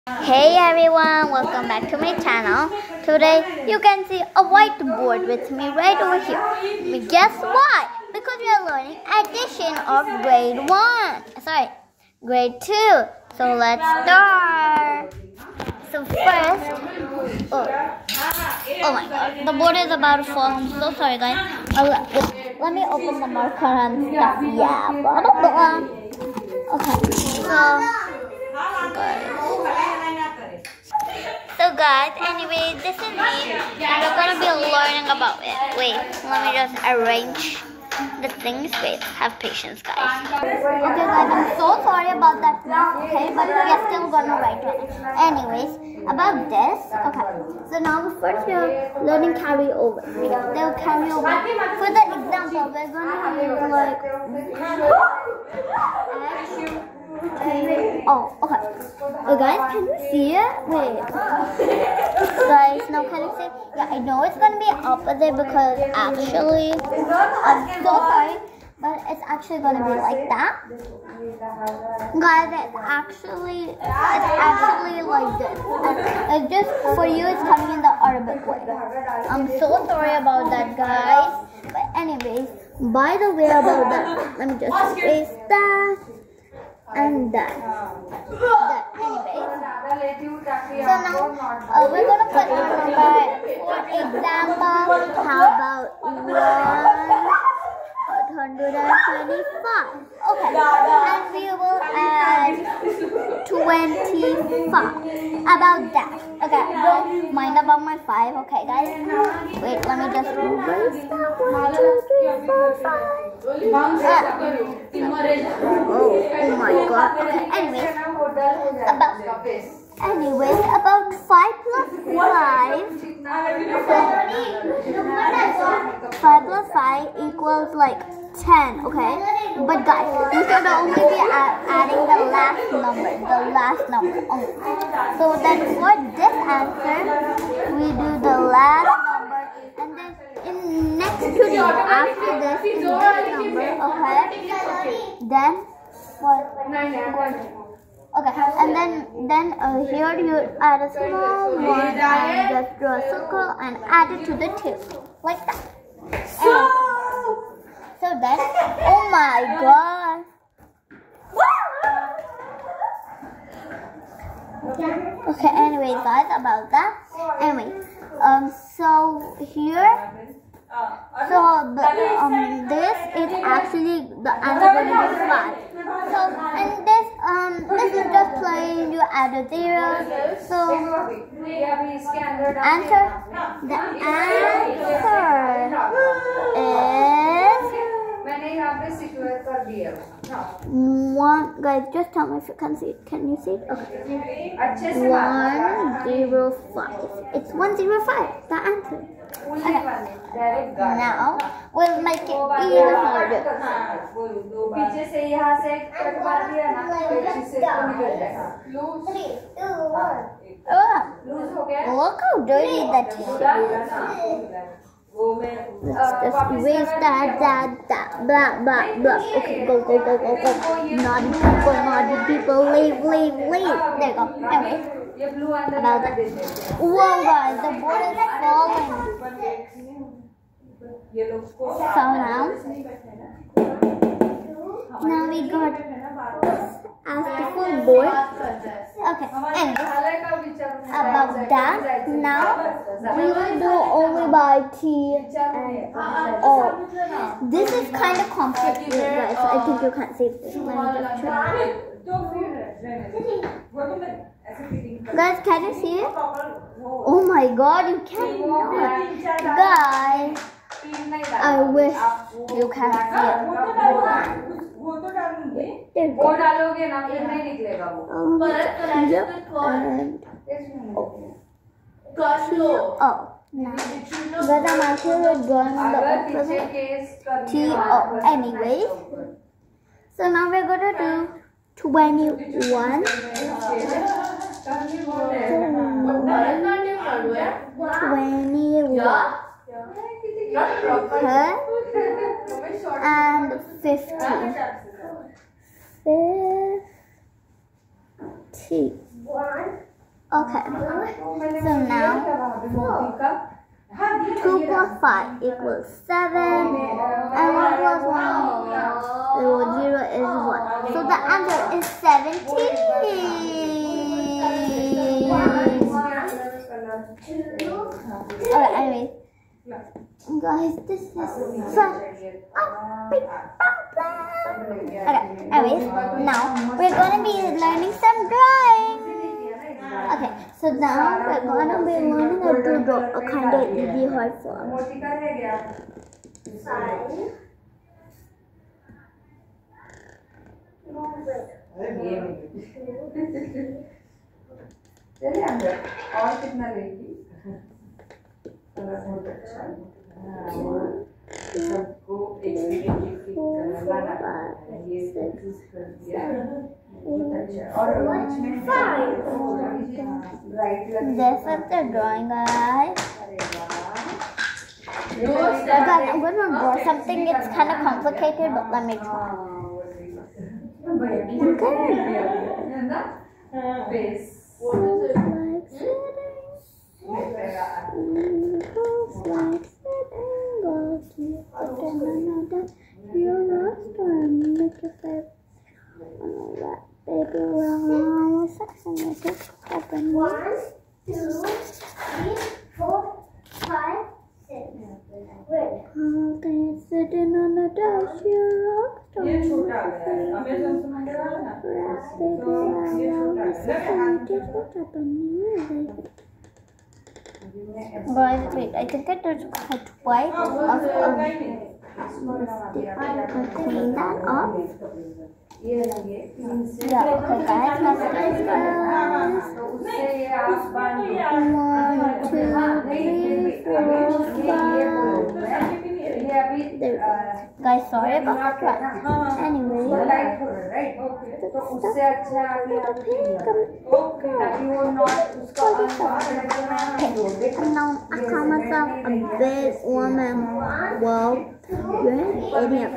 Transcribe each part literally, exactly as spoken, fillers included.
Hey everyone, welcome back to my channel. Today you can see a whiteboard with me right over here. But guess what? Because we are learning addition of grade one. Sorry, grade two. So let's start. So first, oh, oh my god, the board is about to fall. I'm so sorry guys. Uh, let, let me open the marker and stuff. Yeah, blah, blah, blah. Okay, so guys. So guys, anyway, this is me, and we're gonna be learning about it. Wait, let me just arrange the things. Wait, have patience, guys. Okay, guys, I'm so sorry about that mess, okay, but we are still gonna write it. Anyways, about this, okay, so now first we're learning carryover. They'll carry over. For the example, we're gonna use like oh, okay. Oh, guys, can you see it? Wait. Guys, now can you see? Yeah, I know it's gonna be opposite because actually, I'm so sorry, but it's actually gonna be like that. Guys, it's actually, it's actually like this. And it's just for you, it's coming in the Arabic way. I'm so sorry about that, guys. But anyways, by the way about that, let me just erase that. And that. That. Anyways. So now uh, we're gonna put a number. For example, how about one hundred twenty-five? Okay. And we will add twenty-five. About that. Okay. Don't mind about my five. Okay, guys. Wait. Let me just erase that. One, two, three, four, five. Uh, oh, oh my god. Okay, anyways, about, anyways, about five plus five, so five plus five equals like ten, okay? But guys, you should only be add, adding the last number, the last number only. So then for this answer, we do the last number, and then in next to the after this is this number, okay? Then what? Okay, and then then uh, here you add a small one and just draw a circle and add it to the two, like that. And so then, oh my god. Okay, anyway guys, about that. Anyway, um, so here, so the, um, this is actually the answer going to be five. So, and this, um, this is just plain, you add a zero. So, answer, the answer is one, guys, just tell me if you can see it. Can you see it? Okay. one zero five. It's one zero five, the answer. Okay. Now, we'll make it even harder. Oh, look how dirty that is. Let's just erase that, that, that, blah, blah, blah. Okay, go, go, go, go, go. Naughty people, naughty people, leave, leave, leave. There you go. Anyway. About that. Whoa, guys, the board is falling. So now, now we got as the full board. Okay, anyway, about that, now we will do only by T and O. This is kind of complicated, guys, so I think you can't see this. Let me just try. Guys, can you see it? Oh my god, you cannot. Guys, I wish you can see it. There you go. Um, yep, and oh. Oh, now. But I'm actually drawing the opposite. T O. Anyways, so now we're gonna do twenty-one. twenty-one. Okay. And fifty. Fifty. Okay. So now two plus five equals seven, and one plus one equals zero is one. So the answer is seventeen. Alright, anyways. Guys, this is such a big problem. Okay, anyways, now we're gonna be learning some drawing. Okay, so now we're gonna be learning how to draw a kind of easy hard form. और कितना लेगी बहुत अच्छा सबको एक This is the drawing, guys. Guys, I'm going to draw something. It's kind of complicated, but let me try. Okay. One, two, three, four, five, six. Wait. Okay, sitting on a dash, you rock. ये छोटा है Amazon से मंगवाया ना तो ये छोटा है Guys, wait, I think I just cut white off of clean that off. Yeah, okay guys, now guys, one, two, three, four, five. There we go. Guys, sorry about the cut. Anyway, and now I call myself a big woman. Well, you're an idiot.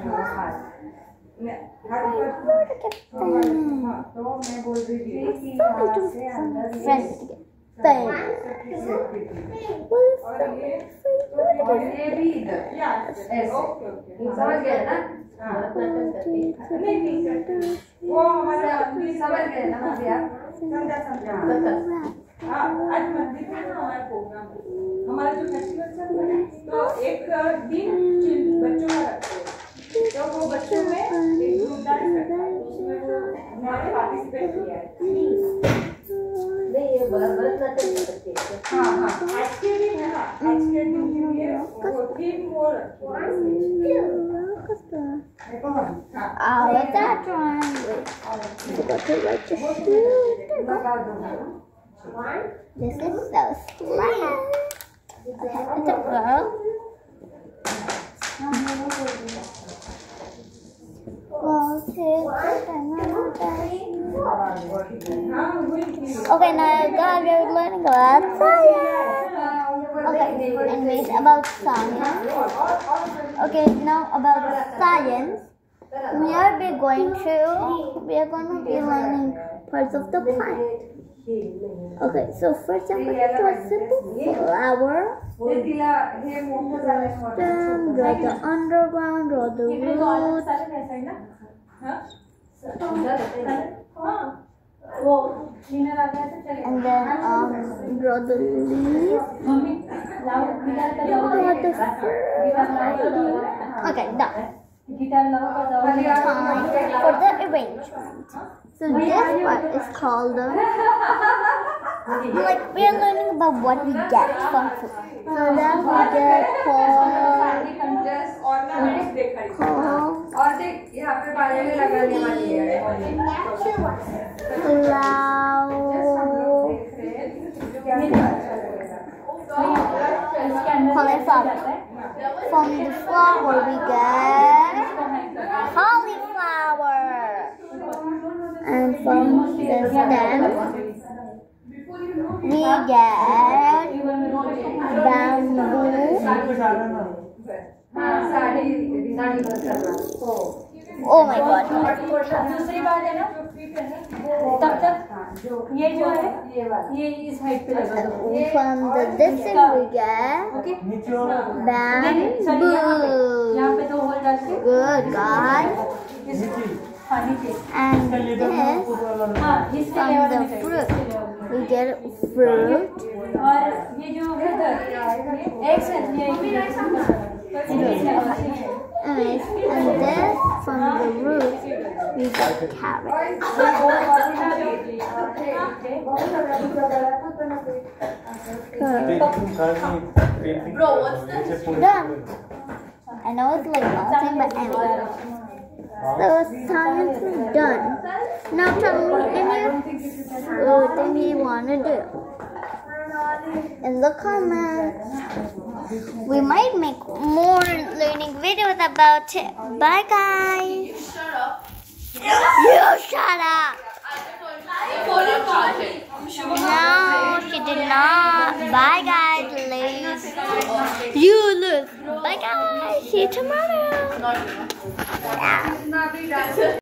आज मंदिर में ना हमारा programme है हमारा जो festival चल रहा है तो एक दिन बच्चों का रखते हैं तो वो बच्चों में एक ग्रुप डांस करता है उसमें वो हमारे पार्टिसिपेट किया है नहीं ये भरतनाट्यम करते हैं हाँ हाँ आज के दिन है ना आज के दिन ये वो थीम वो Oh, what's that drawing? Wait, I forgot to write the shoe. This is so slow. Okay, it's a girl. Okay, now guys, we're learning about science. Okay, anyways, about science. Okay, now about science. We are be going to we are going to be learning parts of the plant. Okay, so first I'm going to draw a simple flower. Then draw the underground, draw the roots. And then um, draw the leaves. Draw the fruit. Okay, done. Time for the arrangement. So this part is called the like we are learning about what we get from food. So then we get called और देख यहाँ पे पानी में लगाने वाली है cauliflower. From the flower we get cauliflower, and from the stem we get bamboo. Oh my god. दूसरी बात है ना, तब तक ये जो है ये इस हाइट पे लगा दो। From the distance we get bamboo. यहाँ पे दो होल डाल के Good guys. पानी से And this हाँ इसके from लेवल the में fruit we get fruit. और ये जो है एक से ये Nice. And this from the root we get carrot. Bro, what's this? Done. I know it's like melting, but anyway. So it's time to done. Now tell me any food thing you want to do in the comments. We might make more learning videos about it. Bye guys. Shut up. You shut up. Phone is charging. No, she did not. Bye guys. Lose. You lose. Bye guys. See you tomorrow. Not Yeah.